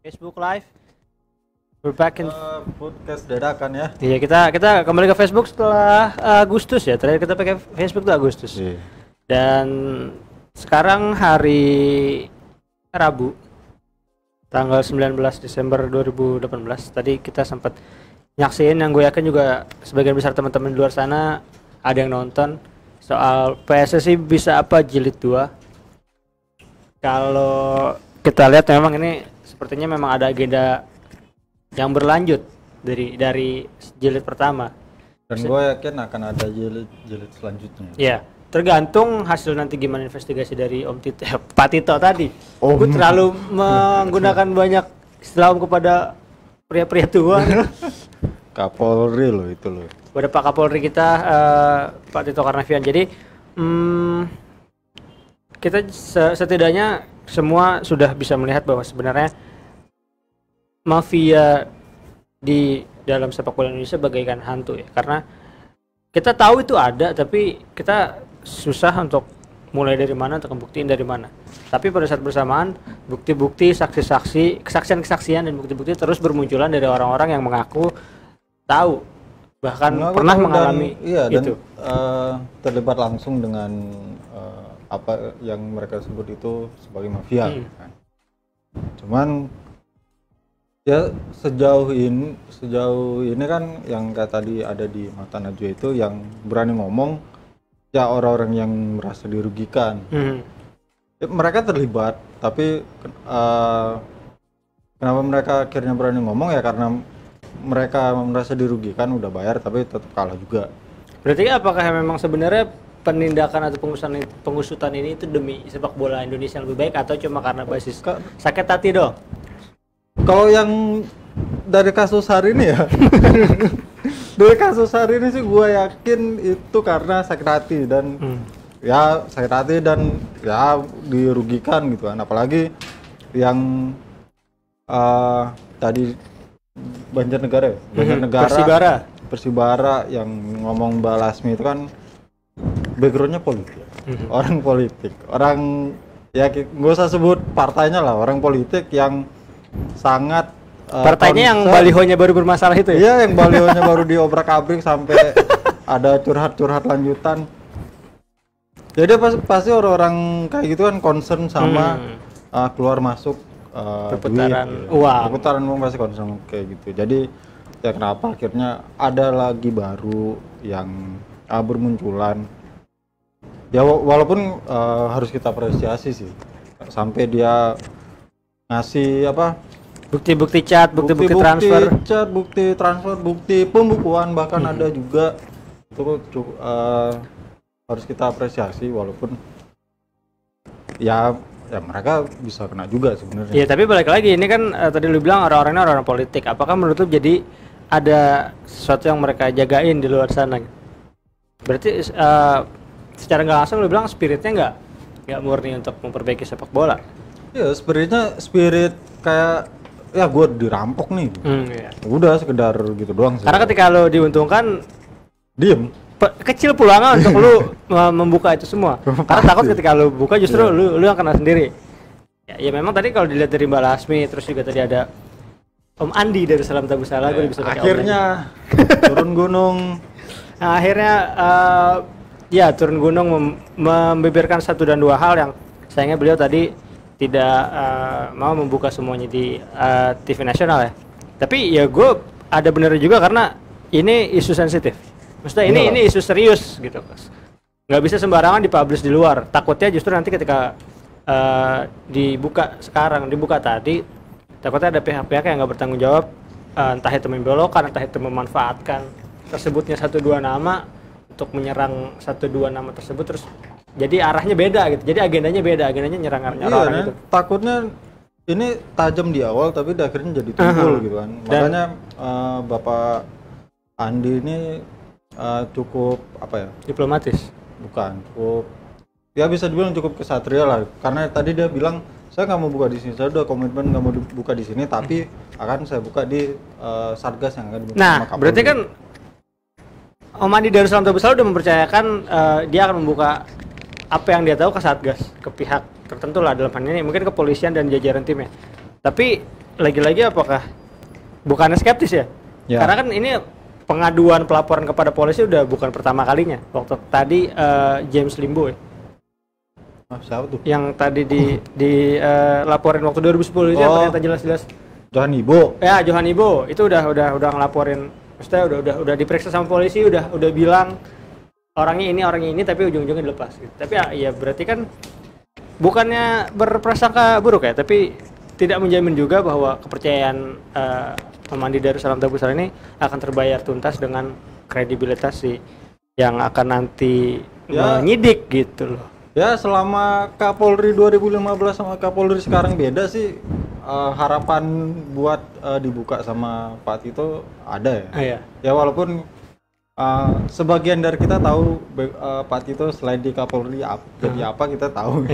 Facebook Live. We're back in podcast dadakan ya. Iya, kita kembali ke Facebook setelah Agustus ya. Terakhir kita pakai Facebook tuh Agustus. Iya. Dan sekarang hari Rabu tanggal 19 Desember 2018. Tadi kita sempat nyaksiin, yang gue yakin juga sebagian besar teman-teman di luar sana ada yang nonton, soal PSSI bisa apa jilid 2. Kalau kita lihat memang ini sepertinya memang ada agenda yang berlanjut dari jilid pertama. Dan gue yakin akan ada jilid selanjutnya. Ya, tergantung hasil nanti gimana investigasi dari Om Tito, Pak Tito tadi. Gue terlalu menggunakan banyak istilah om kepada pria-pria tua. Kapolri loh itu loh. Pada Pak Kapolri kita, Pak Tito Karnavian. Jadi kita setidaknya semua sudah bisa melihat bahwa sebenarnya mafia di dalam sepak bola Indonesia bagaikan hantu ya, karena kita tahu itu ada, tapi kita susah untuk mulai dari mana, untuk membuktiin dari mana. Tapi pada saat bersamaan bukti-bukti, saksi-saksi, kesaksian-kesaksian dan bukti-bukti terus bermunculan dari orang-orang yang mengaku tahu, bahkan pernah mengalami itu. Terlibat langsung dengan apa yang mereka sebut itu sebagai mafia. Kan. Cuman ya sejauh ini kan yang kayak tadi ada di Mata Najwa itu yang berani ngomong ya orang-orang yang merasa dirugikan. Ya, mereka terlibat, tapi kenapa mereka akhirnya berani ngomong ya karena mereka merasa dirugikan, udah bayar tapi tetap kalah juga. Berarti apakah memang sebenarnya penindakan atau pengusutan ini itu demi sepak bola Indonesia yang lebih baik, atau cuma karena basis sakit hati dong? Kalau yang dari kasus hari ini ya, dari kasus hari ini sih gue yakin itu karena sakit hati dan ya sakit hati dan ya dirugikan gitu kan. Apalagi yang tadi Banjarnegara ya? Persibara yang ngomong Mbak Lasmi itu kan backgroundnya politik, orang politik, orang ya nggak usah sebut partainya lah, orang politik yang sangat partainya yang balihonya baru bermasalah itu ya? Iya, yang balihonya baru diobrak-abrik sampai ada curhat-curhat lanjutan. Jadi pasti orang-orang kayak gitu kan concern sama keluar masuk perputaran duit, uang. Perputaran uang pasti concern kayak gitu. Jadi ya kenapa akhirnya ada lagi baru yang bermunculan. Ya walaupun harus kita apresiasi sih, sampai dia ngasih apa? Bukti-bukti chat, bukti-bukti transfer, bukti pembukuan, bahkan ada juga itu harus kita apresiasi, walaupun ya mereka bisa kena juga sebenarnya. Iya, tapi balik lagi ini kan tadi lu bilang orang-orangnya orang politik. Apakah menurut lu jadi ada sesuatu yang mereka jagain di luar sana? Berarti secara nggak langsung lu bilang spiritnya nggak murni untuk memperbaiki sepak bola. Iya, spirit kayak ya gue dirampok nih. Iya. Udah sekedar gitu doang sih. Karena ketika lu diuntungkan diem. Kecil peluangnya untuk lu membuka itu semua. Karena takut ketika lu buka justru lu yang kena sendiri. Ya memang tadi kalau dilihat dari Mbak Lasmi, terus juga tadi ada Om Andi dari Salam Tabu Salah, gue bisa pakai akhirnya turun gunung. Nah, akhirnya turun gunung membeberkan satu dan dua hal yang sayangnya beliau tadi tidak mau membuka semuanya di TV nasional ya. Tapi ya gue ada benernya juga karena ini isu sensitif. Maksudnya ini isu serius gitu. Nggak bisa sembarangan dipublish di luar. Takutnya justru nanti ketika dibuka tadi, takutnya ada pihak-pihak yang nggak bertanggung jawab, entah itu membelokkan, entah itu memanfaatkan tersebutnya satu dua nama untuk menyerang satu dua nama tersebut, terus jadi arahnya beda gitu. Jadi agendanya beda, agendanya nyerang orang gitu. Takutnya ini tajam di awal tapi akhirnya jadi tumpul gitu kan. Makanya Bapak Andi ini cukup apa ya? Diplomatis. Bukan, cukup ya bisa dibilang cukup kesatria lah. Karena tadi dia bilang saya nggak mau buka di sini, saya udah komitmen nggak mau buka di sini, tapi akan saya buka di Satgas yang akan dibentuk. Nah, berarti kan Om Andi dari Salam Tabu Salah udah mempercayakan dia akan membuka apa yang dia tahu ke Satgas, ke pihak tertentu lah dalam hal ini, mungkin kepolisian dan jajaran timnya. Tapi lagi-lagi apakah bukannya skeptis ya? Karena kan ini pengaduan pelaporan kepada polisi udah bukan pertama kalinya. Waktu tadi James Limbo ya. Siapa tuh? Yang tadi laporin waktu 2010 itu yang ternyata jelas-jelas Johan Ibo. Ya, Johan Ibo itu udah ngelaporin, maksudnya udah diperiksa sama polisi, udah bilang orangnya ini tapi ujung-ujungnya dilepas gitu. Tapi ya berarti kan bukannya berprasangka buruk ya, tapi tidak menjamin juga bahwa kepercayaan Mandi Darussalam Tabusara ini akan terbayar tuntas dengan kredibilitas yang akan nanti menyidik gitu loh. Ya selama Kapolri 2015 sama Kapolri sekarang beda sih, harapan buat dibuka sama Pak Tito ada ya. Iya. Ya walaupun sebagian dari kita tahu Pak Tito selain di Kapolri jadi apa kita tahu.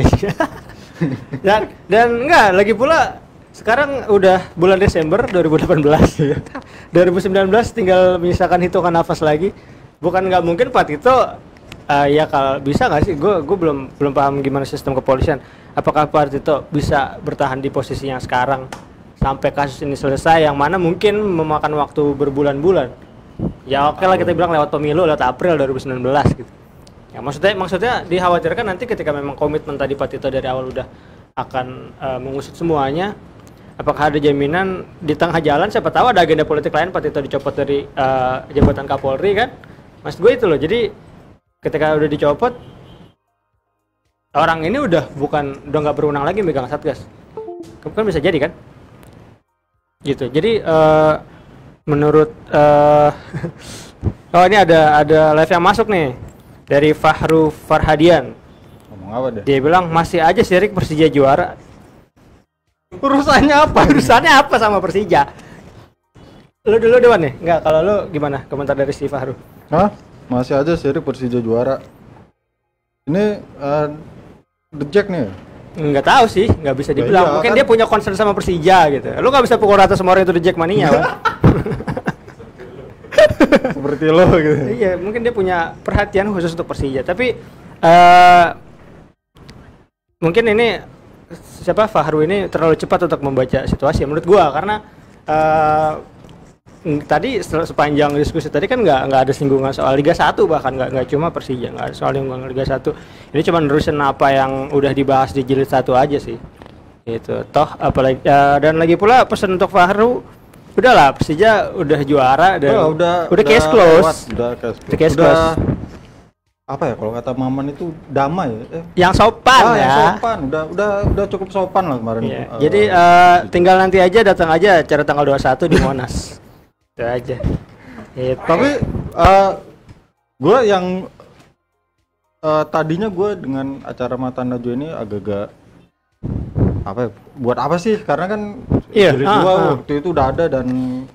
dan enggak, lagi pula sekarang udah bulan Desember 2018. 2019 tinggal misalkan hitungan nafas lagi. Bukan nggak mungkin Pak Tito ya kalau bisa nggak sih? Gue belum paham gimana sistem kepolisian. Apakah Pak Tito bisa bertahan di posisinya sekarang sampai kasus ini selesai, yang mana mungkin memakan waktu berbulan-bulan. Ya oke lah, kita bilang lewat pemilu, lewat April 2019 gitu. Ya maksudnya dikhawatirkan nanti ketika memang komitmen tadi Pak Tito dari awal udah akan mengusut semuanya, apakah ada jaminan di tengah jalan siapa tahu ada agenda politik lain Pak Tito dicopot dari jabatan Kapolri kan? Maksud gue itu loh. Jadi ketika udah dicopot, orang ini udah nggak berwenang lagi megang Satgas. Kan bisa jadi kan? Gitu. Jadi menurut oh ini ada live yang masuk nih dari Fahru Farhadian. Ngomong apa deh? Dia bilang masih aja Sirik Persija juara. Urusannya apa? Urusannya apa sama Persija? Lu dulu Dewan nih? Enggak, kalau lu gimana komentar dari si Fahru? Hah? Masih aja Sirik Persija juara. Ini The Jack nih. Enggak tahu sih, nggak bisa dibilang. Iya, Mungkin kan? dia punya concern sama Persija gitu. Lu nggak bisa pukul rata semua orang itu The Jack mania kan? Seperti lo gitu. Iya, mungkin dia punya perhatian khusus untuk Persija. Tapi mungkin ini siapa Fahru ini terlalu cepat untuk membaca situasi menurut gua, karena tadi sepanjang diskusi tadi kan nggak ada singgungan soal Liga 1, bahkan nggak cuma Persija, nggak ada soal singgungan Liga 1. Ini cuma nerusin apa yang udah dibahas di jilid 1 aja sih. Gitu. Toh apalagi dan lagi pula pesan untuk Fahru, udahlah Persija udah juara dan udah case close. Udah case close. Apa ya kalau kata Maman itu damai Yang sopan ya. Yang sopan, udah cukup sopan lah kemarin. Iya. Jadi tinggal nanti aja datang aja acara tanggal 21 di Monas. Itu aja. Gitu. Tapi gue yang tadinya gue dengan acara Mata Najwa ini agak-agak apa ya, buat apa sih? Karena kan jilid 2 waktu itu udah ada, dan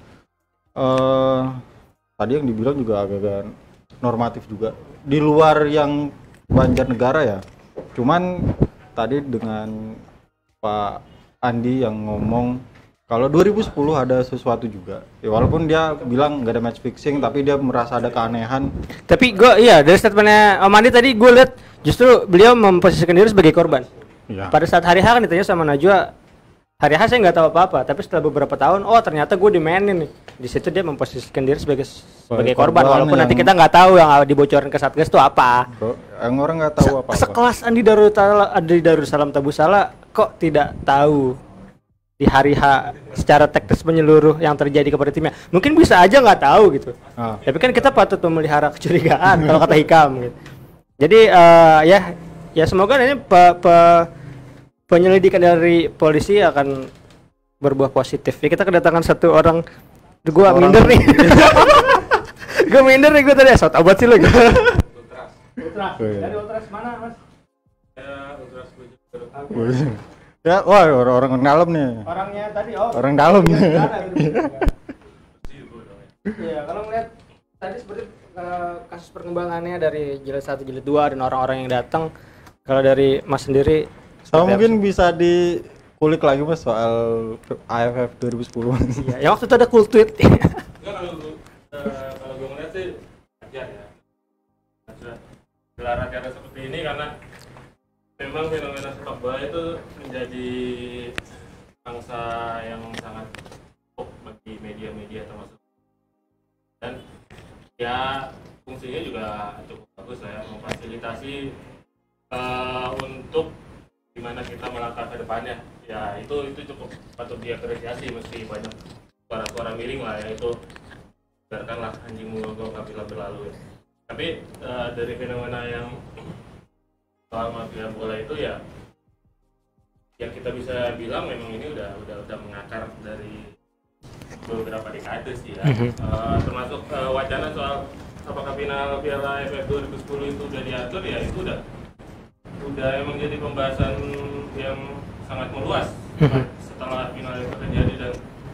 tadi yang dibilang juga agak-agak normatif juga di luar yang Banjarnegara ya. Cuman tadi dengan Pak Andi yang ngomong kalau 2010 ada sesuatu juga ya, walaupun dia bilang nggak ada match fixing, tapi dia merasa ada keanehan. Tapi gue dari statementnya Om Andi tadi gue lihat justru beliau memposisikan diri sebagai korban ya. Pada saat hari H kan ditanya sama Najwa, hari H saya nggak tahu apa-apa, tapi setelah beberapa tahun ternyata gue dimainin nih. Di situ dia memposisikan diri sebagai korban, walaupun nanti kita nggak tahu yang dibocorin ke Satgas itu apa. Yang orang nggak tahu apa-apa. Sekelas Andi Darussalam Tabusara kok tidak tahu di hari H secara teknis menyeluruh yang terjadi kepada timnya. Mungkin bisa aja nggak tahu gitu. Tapi kan kita patut memelihara kecurigaan kalau kata Hikam gitu. Jadi ya semoga ini penyelidikan dari polisi akan berbuah positif. Ya, kita kedatangan satu orang. Gua minder nih. Gua minder nih gua tadi. Sot obat sih lo gitu. Ultras. Dari Ultras mana, Mas? Ya, Ultras Bojonegoro. Ya, wah orang dalam nih. Orangnya tadi orang dalam. Iya, kalau ngeliat tadi seperti kasus perkembangannya dari jilid 1 jilid 2 dan orang-orang yang datang, kalau dari Mas sendiri mungkin bisa dikulik lagi Mas soal AFF 2010. Iya, ya waktu itu ada cool tweet. Enggak, kalau gue ngeliat sih wajar ya. Gelar acara seperti ini karena memang fenomena sepak bola itu menjadi pangsa yang sangat top bagi media-media termasuk, dan ya fungsinya juga cukup bagus lah ya, memfasilitasi untuk gimana kita melangkah ke depannya. Ya itu cukup patut diapresiasi, meski banyak suara-suara miring lah ya, itu biarkanlah anjing menggonggong apabila berlalu ya. Tapi dari fenomena yang soal mafia bola itu ya, yang kita bisa bilang memang ini udah mengakar dari beberapa dekade sih ya. Termasuk wacana soal apakah final Piala AFF 2010 itu udah diatur, ya itu udah emang jadi pembahasan yang sangat meluas setelah final itu terjadi. Dan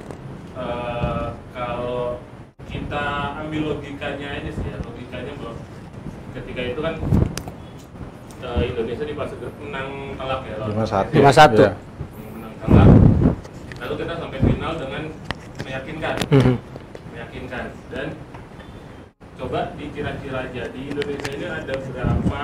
kalau kita ambil logikanya aja sih ya, logikanya bahwa ketika itu kan Indonesia di fase grup menang telak ya, 5-1. Ya. Menang telak, lalu kita sampai final dengan meyakinkan. Dan coba dikira-kira aja, di Indonesia ini ada berapa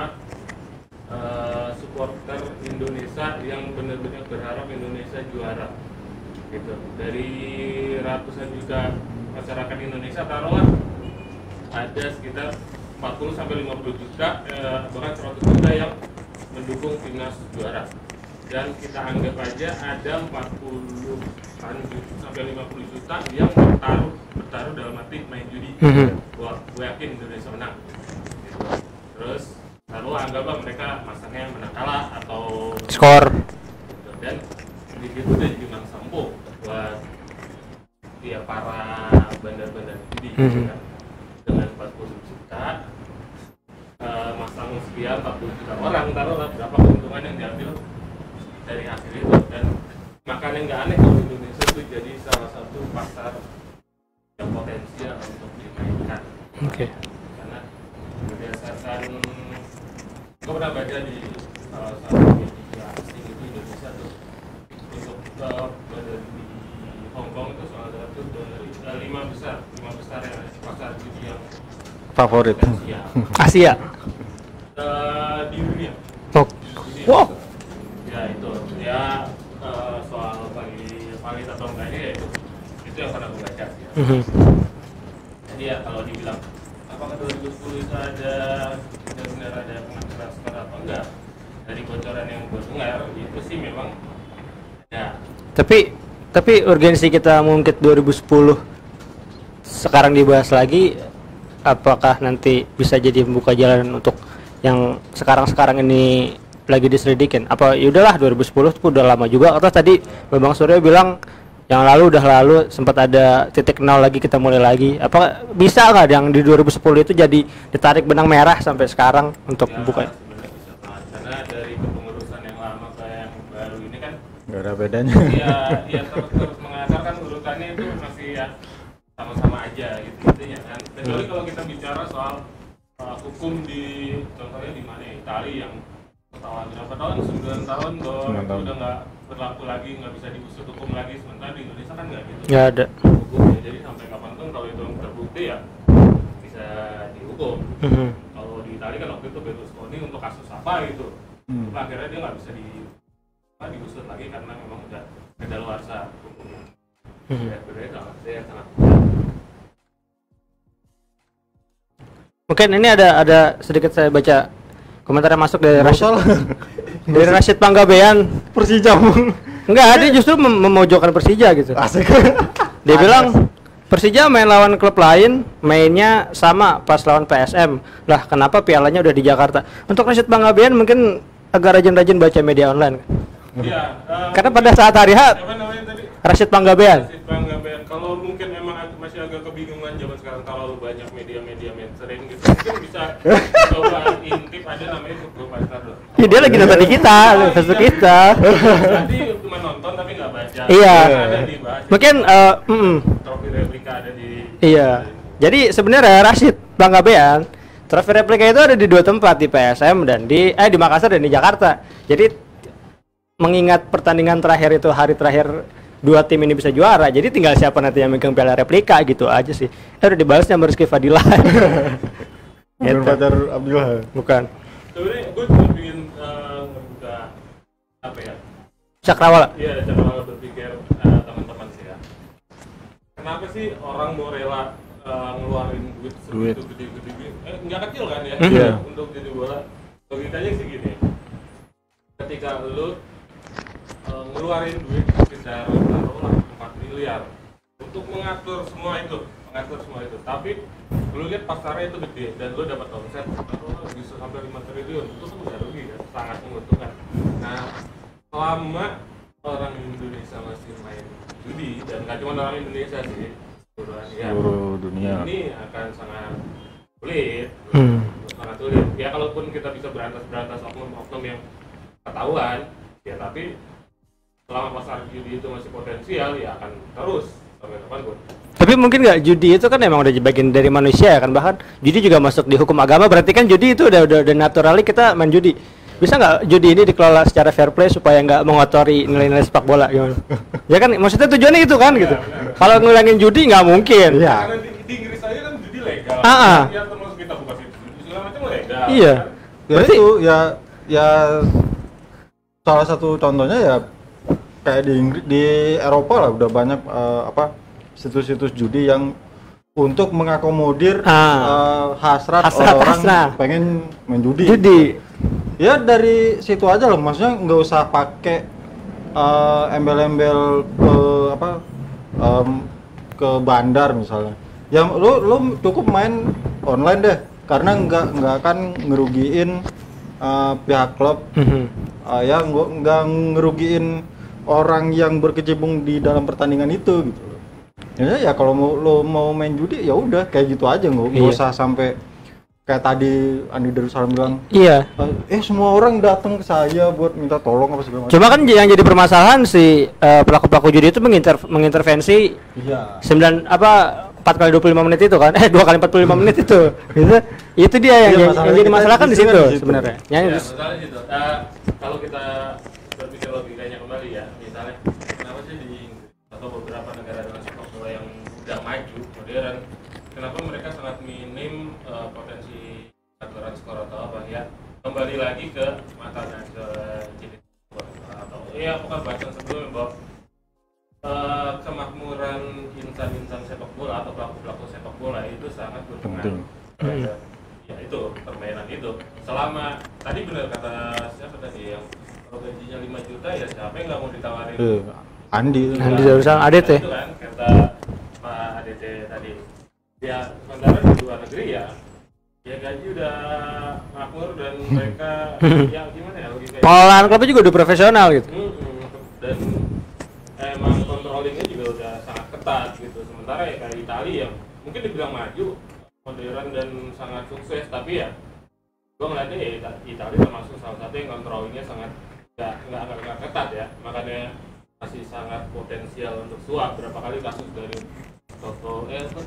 supporter Indonesia yang benar-benar berharap Indonesia juara gitu. Dari ratusan juta masyarakat Indonesia, taruhlah ada sekitar 40-50 juta, bahkan 100 juta yang mendukung timnas juara. Dan kita anggap aja ada 40-an sampai 50 juta yang bertaruh dalam arti main judi. Wah, gue yakin Indonesia menang gitu. Terus lalu anggaplah mereka masangnya menang kalah atau skor gitu. Dan itu udah jadi mang sampo buat ya para bandar-bandar judi gitu kan. Dengan 40 juta masang sekian 40 juta orang, taruhlah berapa keuntungan yang diambil dari hasil itu. Dan makanya nggak aneh kalau Indonesia itu jadi salah satu pasar yang potensial untuk dimainkan. Karena berdasarkan, gue pernah baca di salah satu media asing itu, Indonesia tuh untuk di Hong Kong itu salah satu dari 5 besar yang pasar judi yang Favorit Asia di dunia. Wow. Ya itu ya, soal valid atau enggaknya ya itu yang pernah gue baca sih ya. Jadi ya kalau dibilang apakah 2010 itu ada benar-benar ada pengacara skor apa enggak, dari bocoran yang gue dengar itu sih memang ya. Tapi urgensi kita mengungkit 2010 sekarang dibahas lagi, apakah nanti bisa jadi membuka jalan untuk yang sekarang ini lagi diselidikin? Apa yaudahlah 2010 itu udah lama juga, atau tadi Bang Suryo bilang yang lalu udah lalu, sempat ada titik nol lagi, kita mulai lagi. Apa bisa nggak yang di 2010 itu jadi ditarik benang merah sampai sekarang untuk Ya, buka? sebenarnya bisa banget. Karena dari kepengurusan yang lama ke yang baru ini kan nggak ada bedanya. ya terus mengasar kan, urutannya itu masih ya sama-sama aja gitu intinya kan. Kecuali kalau kita bicara soal hukum di, contohnya di mana, Italia yang setelah berapa tahun, 9 tahun udah nggak berlaku lagi, nggak bisa diusut hukum lagi. Sementara di Indonesia kan nggak gitu, Nggak ada. hukumnya. Jadi sampai kapanpun kalau itu terbukti ya bisa dihukum. Kalau di Italia kan waktu itu Berlusconi untuk kasus apa gitu, akhirnya dia nggak bisa diusut lagi karena memang udah kedaluarsa hukumnya. Ya berbeda saya sangat. Mungkin ini ada sedikit saya baca komentar yang masuk dari Rashid Panggabean. Persija. Enggak, dia justru memojokkan Persija gitu. Asik. Dia bilang Persija main lawan klub lain, mainnya sama pas lawan PSM. Lah, kenapa pialanya udah di Jakarta? Untuk Rashid Panggabean mungkin agak rajin-rajin baca media online. Iya. Karena pada saat hari H, Apa namanya tadi? Rashid Panggabean. Kalau mungkin memang masih agak kebingungan zaman sekarang terlalu banyak media-media mainstream gitu, mungkin bisa coba intip, ada namanya grup Pasar. Ya, dia lagi nonton di kita, Facebook kita. Tadi cuma nonton tapi nggak baca. Iya. Ada dibahas. Mungkin Trofi replika ada di. iya. Jadi sebenarnya Rashid Panggabean, trofi replika itu ada di 2 tempat, di PSM dan di Makassar dan di Jakarta. Jadi mengingat pertandingan terakhir itu hari terakhir 2 tim ini bisa juara, jadi tinggal siapa nanti yang megang piala replika gitu aja sih. Udah dibalasnya sama Rizky Fadilah. Bukan pacar Abdullah. Bukan. Sebenarnya gue cuma ingin ngebuka apa ya, cakrawala. Iya, cara berpikir teman-teman sih ya. Kenapa sih orang mau rela ngeluarin duit segitu gede-gede? Nggak kecil kan ya? Iya. Untuk jadi bola. Logikanya sih gini. Ketika lu ngeluarin duit sekitar taruhlah 4 miliar untuk mengatur semua itu, tapi lu lihat pasarnya itu gede dan lu dapat omset bisa sampai 5 triliun, itu kan udah rugi kan, sangat menguntungkan. Nah, selama orang Indonesia masih main judi, dan nggak cuma orang Indonesia sih, seluruh dunia, ini akan sangat sulit, sangat sulit. Ya kalaupun kita bisa berantas oknum yang ketahuan, ya tapi selama pasar judi itu masih potensial, ya akan terus sampai kapanpun. Tapi mungkin nggak, judi itu kan emang udah bagian dari manusia ya kan, bahkan judi juga masuk di hukum agama, berarti kan judi itu udah naturally kita main judi. Bisa nggak judi ini dikelola secara fair play supaya nggak mengotori nilai-nilai sepak bola gimana? Ya kan maksudnya tujuannya itu kan gitu. Kalau ngulangin judi nggak mungkin. Iya. Karena di Inggris aja kan judi legal. Ah. Ya termasuk kita buka situ segala macam legal. Iya. Ya Berarti- itu ya salah satu contohnya ya kayak di Eropa lah udah banyak situs-situs judi yang untuk mengakomodir hasrat orang pengen main judi. Ya dari situ aja loh, maksudnya nggak usah pakai embel-embel ke bandar misalnya. Yang lu cukup main online deh, karena nggak akan ngerugiin pihak klub, ya nggak ngerugiin orang yang berkecimpung di dalam pertandingan itu gitu. Ya kalau lo mau main judi ya udah kayak gitu aja, nggak usah sampai kayak tadi Andi Darussalam bilang. Iya. Semua orang datang ke saya buat minta tolong apa segala macam. Cuma kan yang jadi permasalahan si pelaku-pelaku judi itu mengintervensi. Iya. 4 kali 25 menit itu kan, 2 kali 45 menit itu. Itu dia yang jadi masalah kan di situ sebenarnya. Ya, misalnya gitu. Kalau kita berpikir logikanya kembali ya, misalnya kenapa sih di atau beberapa negara dengan sepak bola yang udah maju, modern, kenapa mereka sangat minim potensi aturan skor atau apa ya? Kembali lagi ke mata dan ke jenis atau ya bukan bahasan sebelumnya bahwa kemakmuran insan-insan sepak bola atau pelaku-pelaku sepak bola itu sangat berpengaruh. Ya itu permainan itu. Selama tadi benar kata siapa tadi yang kalau gajinya 5 juta ya siapa yang nggak mau ditawarin? Andi Darussalam, ADT. Itu kan kata Pak ADT tadi. Ya sementara di luar negeri ya gaji udah makmur dan mereka ya gimana ya logikanya? Pengelolaan klubnya juga udah profesional gitu. Dan emang controllingnya juga udah sangat ketat gitu. Sementara ya kayak Italia yang mungkin dibilang maju, modern dan sangat sukses, tapi ya gua ngeliatnya ya Italia termasuk salah satu yang controllingnya sangat nggak ketat ya, makanya masih sangat potensial untuk suap. Berapa kali kasus dari Toto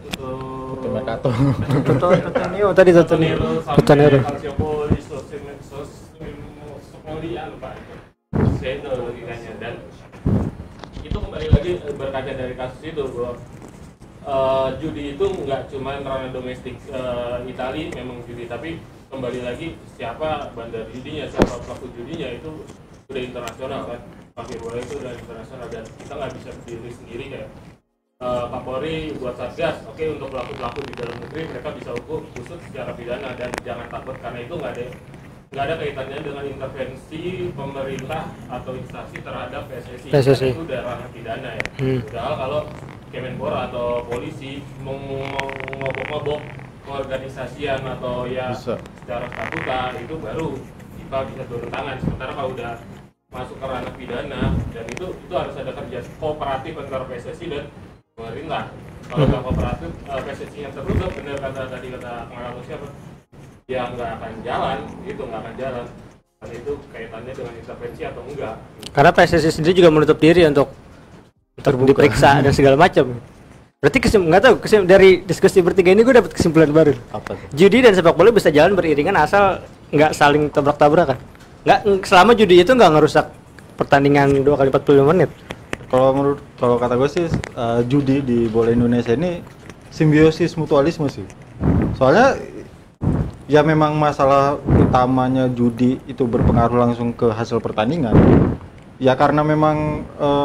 Calciopoli, Sosmoli, lupa itu. Saya itu logikanya, dan itu kembali lagi berkaca dari kasus itu bahwa judi itu nggak cuma ranah domestik. Italia memang judi, tapi kembali lagi siapa bandar judinya, siapa pelaku judinya itu sudah internasional kan. Mafia bola itu udah internasional dan kita nggak bisa berdiri sendiri kayak Kapolri buat satgas. Oke, untuk pelaku-pelaku di dalam negeri mereka bisa hukum khusus secara pidana, dan jangan takut karena itu nggak ada kaitannya dengan intervensi pemerintah atau instansi terhadap PSSI. Itu udah ranah pidana ya. Padahal kalau Kemenpora atau polisi mengobok-ngobok keorganisasian atau ya bisa secara statuta, itu baru FIFA bisa turun tangan. Sementara kalau udah masuk ke ranah pidana, dan itu harus ada kerja kooperatif antara PSSI dan pemerintah. Kalau nggak kooperatif, PSSI yang terlibat, benar kata pengaruh siapa? Ya nggak akan jalan, nggak akan jalan. Dan itu kaitannya dengan intervensi atau enggak. Karena PSSI sendiri juga menutup diri untuk diperiksa dan segala macam. Berarti nggak tahu dari diskusi bertiga ini gue dapat kesimpulan baru. Apa tuh? Judi dan sepak bola bisa jalan beriringan asal nggak saling tabrak-tabrakan. Nggak, selama judi itu nggak ngerusak pertandingan 2 kali 45 menit. Kalau kata gue sih judi di bola Indonesia ini simbiosis mutualisme sih. Soalnya ya memang masalah utamanya judi itu berpengaruh langsung ke hasil pertandingan. ya karena memang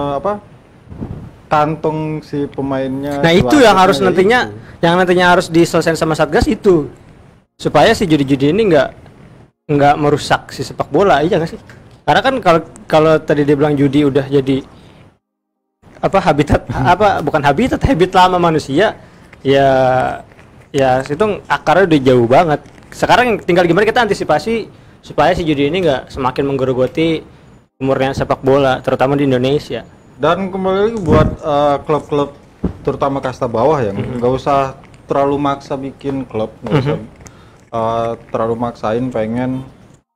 kantong si pemainnya. Nah itu yang harus ya nantinya itu. yang nantinya harus diselesaikan sama Satgas itu, supaya si judi-judi ini nggak merusak si sepak bola, iya nggak sih? Karena kan kalau tadi dia bilang judi udah jadi habitat bukan habitat, habit lama manusia, ya itu akarnya udah jauh banget. Sekarang tinggal gimana kita antisipasi supaya si judi ini nggak semakin menggerogoti umurnya sepak bola, terutama di Indonesia. Dan kembali lagi buat klub-klub terutama kasta bawah ya, nggak usah terlalu maksa bikin klub, nggak usah terlalu maksain pengen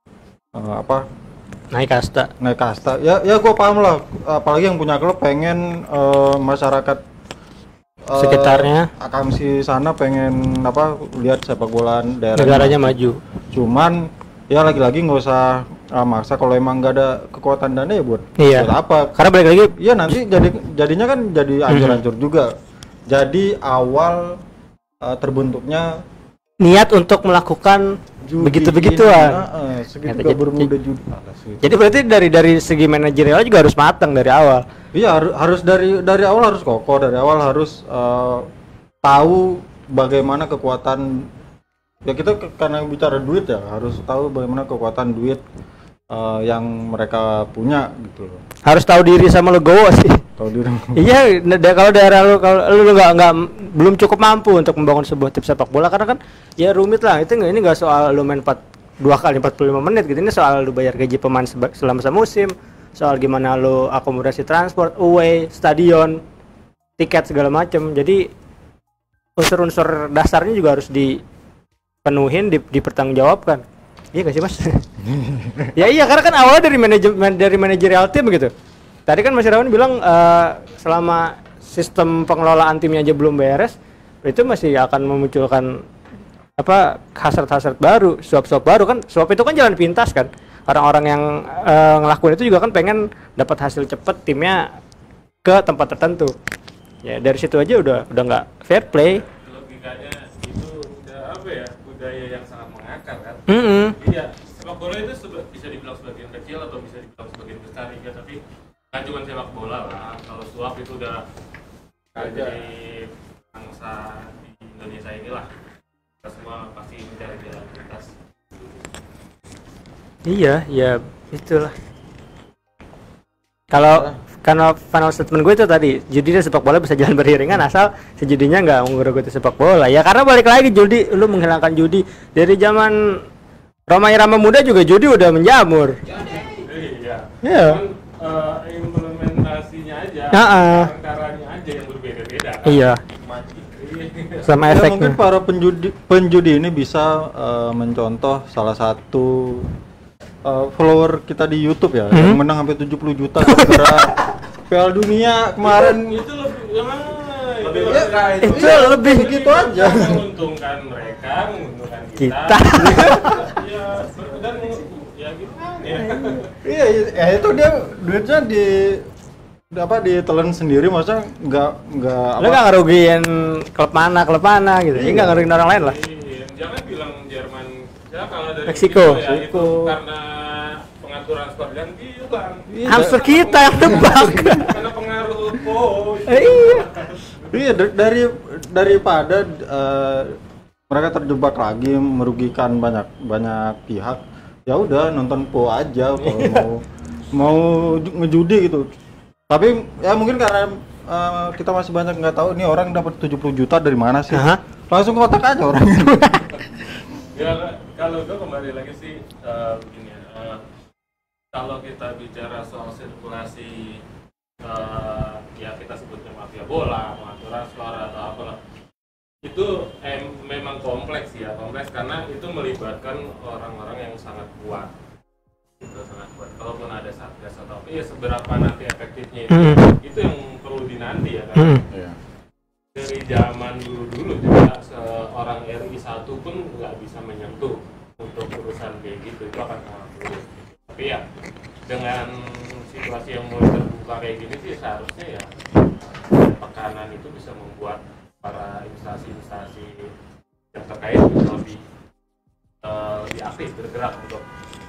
naik kasta. Ya gue paham lah, apalagi yang punya klub pengen masyarakat sekitarnya Akamsi sana pengen lihat sepak bola negaranya maju. Cuman ya lagi-lagi nggak usah maksa. Kalau emang nggak ada kekuatan dana ya buat apa? Karena balik lagi ya nanti jadinya kan jadi hancur-hancur juga. Jadi awal terbentuknya niat untuk melakukan begitu-begituan. Segitu bermuda judi. Jadi berarti dari segi manajerial juga harus matang dari awal. Iya, harus dari awal harus kokoh, dari awal harus tahu bagaimana kekuatan. Ya kita karena bicara duit ya, harus tahu bagaimana kekuatan duit yang mereka punya gitu loh. Harus tahu diri sama legowo sih. Tahu diri. Iya, kalau daerah kalau lu nggak belum cukup mampu untuk membangun sebuah tim sepak bola, karena kan ya rumit lah. Ini nggak soal lu main 2 kali 45 menit gitu. Ini soal lu bayar gaji pemain selama semusim, soal gimana lu akomodasi transport, away, stadion, tiket segala macam. Jadi unsur-unsur dasarnya juga harus dipenuhin, dipertanggungjawabkan. Iya gak sih Mas? Ya iya, karena kan awalnya dari manajerial tim gitu. Tadi kan Mas Irawan bilang selama sistem pengelolaan timnya aja belum beres, itu masih akan memunculkan hasrat-hasrat baru, suap-suap baru kan. Suap itu kan jalan pintas kan. Orang-orang yang ngelakuin itu juga kan pengen dapat hasil cepet, timnya ke tempat tertentu. Ya dari situ aja udah nggak fair play. Logikanya itu udah budaya yang sangat mengakar kan. Iya, sepak bola itu bisa dibilang sebagian kecil atau bisa dibilang sebagian besar juga, tapi kan cuma sepak bola lah. Kalau suap itu udah jadi bangsa di Indonesia inilah. Kita semua pasti mencari jalan pintas. Iya, ya itulah. Karena final statement gue itu tadi, judi dan sepak bola bisa jalan beriringan asal sejudinya nggak menggerogoti sepak bola. Ya karena balik lagi judi, lu menghilangkan judi dari zaman Roma Irama muda juga judi udah menjamur. Iya. Implementasinya aja, caranya aja yang berbeda-beda. Iya. Sama efeknya. Mungkin para penjudi ini bisa mencontoh salah satu follower kita di YouTube ya, yang menang sampai 70 juta gara-gara Piala Dunia kemarin. Itu lebih gitu aja. Menguntungkan mereka, menguntungkan kita. Ya, dan ya gimana ya? Iya, itu dia duitnya ditelan sendiri, maksudnya nggak lu nggak ngerugiin klub mana gitu. Iya. Nggak ngerugiin orang lain lah. Iya. Jangan bilang Jerman ya, kalau dari Meksiko ya, itu karena pengaturan skor dan bilang hamster kita yang tebak. Karena pengaruh coach. Iya, daripada mereka terjebak lagi merugikan banyak pihak, ya udah nonton po aja kalau mau ngejudi gitu. Tapi ya mungkin karena kita masih banyak nggak tahu nih orang dapat 70 juta dari mana sih. Langsung kotak aja orang itu. Ya kalau gue kembali lagi sih begini ya. Kalau kita bicara soal sirkulasi ya kita sebutnya mafia bola, pengaturan skor atau apa, itu memang kompleks karena itu melibatkan orang-orang yang sangat kuat. Itu sangat kuat. Kalaupun ada satgas atau apa, ya seberapa nanti efektifnya itu yang perlu dinanti ya kan. Dari zaman dulu juga seorang RI 1 pun nggak bisa menyentuh untuk urusan kayak gitu, itu akan sangat sulit. Tapi ya dengan situasi yang mulai terbuka kayak gini sih seharusnya ya tekanan itu bisa membuat para instansi yang terkait lebih aktif bergerak untuk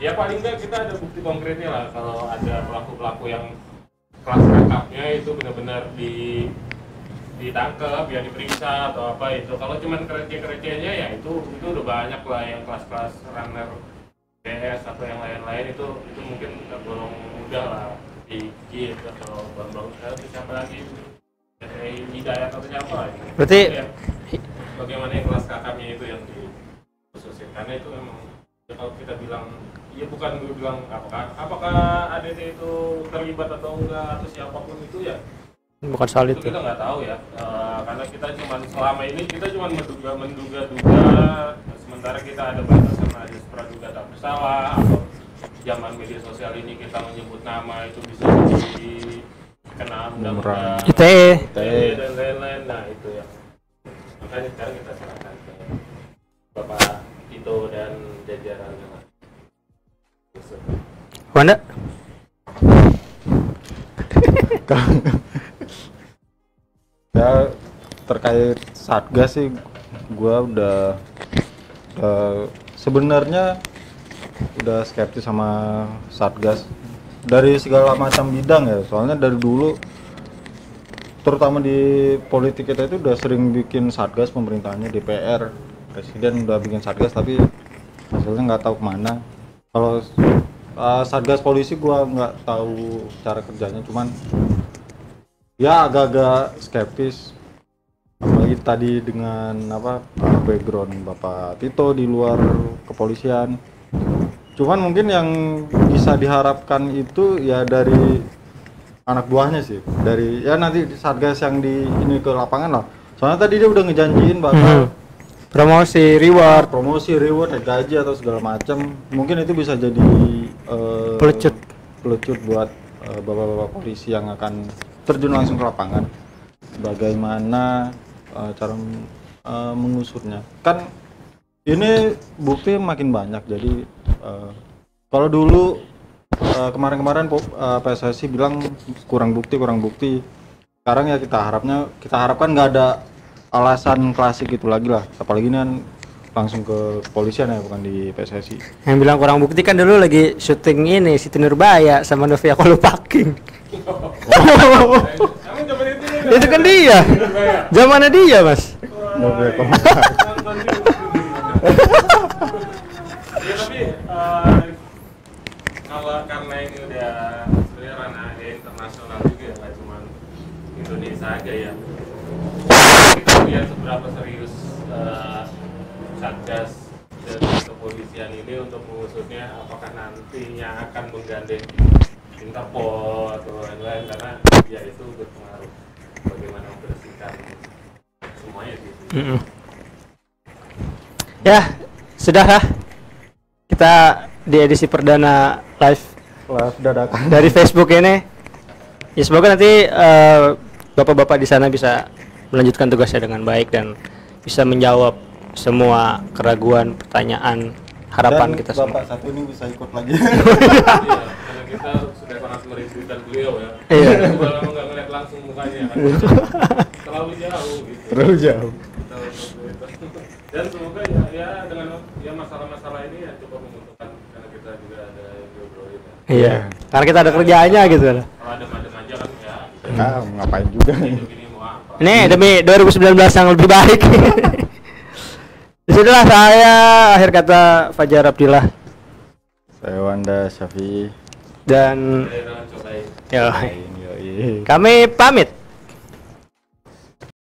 Ya paling nggak kita ada bukti konkretnya lah kalau ada pelaku-pelaku yang kelas kakapnya itu benar-benar ditangkap ya, diperiksa atau apa itu. Kalau cuman kerja-kerjanya ya itu udah banyak lah yang kelas-kelas runner PS atau yang lain-lain itu mungkin tergolong mudah lah dikit atau bang siapa lagi Hidayat atau siapa gitu. Berarti ya, bagaimana yang kelas kakaknya itu yang dikhususin karena itu memang ya, kalau kita bilang ya bukan gue bilang apakah ADT itu terlibat atau enggak atau siapapun itu ya bukan soal itu itu. kita nggak tahu ya karena kita selama ini kita cuma menduga sementara kita ada batasan ajas praduga tak bersalah atau zaman media sosial ini kita menyebut nama itu bisa dikena undang-undang ITE dan lain-lain. Nah itu ya makanya sekarang kita serahkan ke Bapak Tito dan jajarannya lah. Wanda? Ya terkait Satgas sih gua udah sebenarnya udah skeptis sama Satgas dari segala macam bidang ya, soalnya dari dulu terutama di politik kita itu udah sering bikin Satgas, pemerintahnya DPR, presiden udah bikin Satgas tapi hasilnya nggak tahu kemana. Kalau Satgas polisi gua nggak tahu cara kerjanya, cuman ya agak-agak skeptis apalagi tadi dengan background Bapak Tito di luar kepolisian. Cuman mungkin yang bisa diharapkan itu ya dari anak buahnya sih, dari ya nanti Satgas yang di ini ke lapangan lah, soalnya tadi dia udah ngejanjiin bakal promosi reward naik gaji atau segala macam. Mungkin itu bisa jadi pelecut buat bapak-bapak polisi yang akan terjun langsung ke lapangan, bagaimana cara mengusurnya. Kan ini bukti makin banyak, jadi kalau dulu kemarin-kemarin PSSI bilang kurang bukti, sekarang ya kita harapkan nggak ada alasan klasik itu lagi lah, apalagi ini kan langsung ke kepolisian ya, bukan di PSSI. Yang bilang kurang bukti kan dulu lagi syuting ini Siti Nurbaya sama Novia Kolopaking. Itu kan dia. Zamannya dia, Mas. Novia ya tapi kalau karena ini udah sebenarnya ranah internasional juga ya, nggak cuma Indonesia aja ya. Kita lihat seberapa serius Satgas dan kepolisian ini untuk mengusutnya, apakah nantinya akan menggandeng Interpol atau lain-lain, karena ya itu berpengaruh bagaimana membersihkan semuanya gitu. Ya, sudahlah. Kita di edisi perdana live dadakan dari Facebook ini. Ya semoga nanti bapak-bapak di sana bisa melanjutkan tugasnya dengan baik dan bisa menjawab semua keraguan, pertanyaan, harapan dan kita semua. Bapak satu ini bisa ikut lagi. Iya, karena kita sudah sangat merindukan beliau ya. Iya. Sudah lama nggak ngeliat langsung mukanya kan. Terlalu jauh gitu. Terlalu jauh. Dan semoga ya dengan ya masalah-masalah ini ya cukup menguntungkan karena kita juga ada yang diobrolin ya. Iya, karena kita ada kerjaannya gitu. Kalau adem-adem aja kan ya. Ngapain juga Hidup ini mau apa? Ini demi 2019 yang lebih baik. Disitulah saya, akhir kata Fajar Abdillah Saya Wanda Syafi'i dan Saya cobain. kami pamit.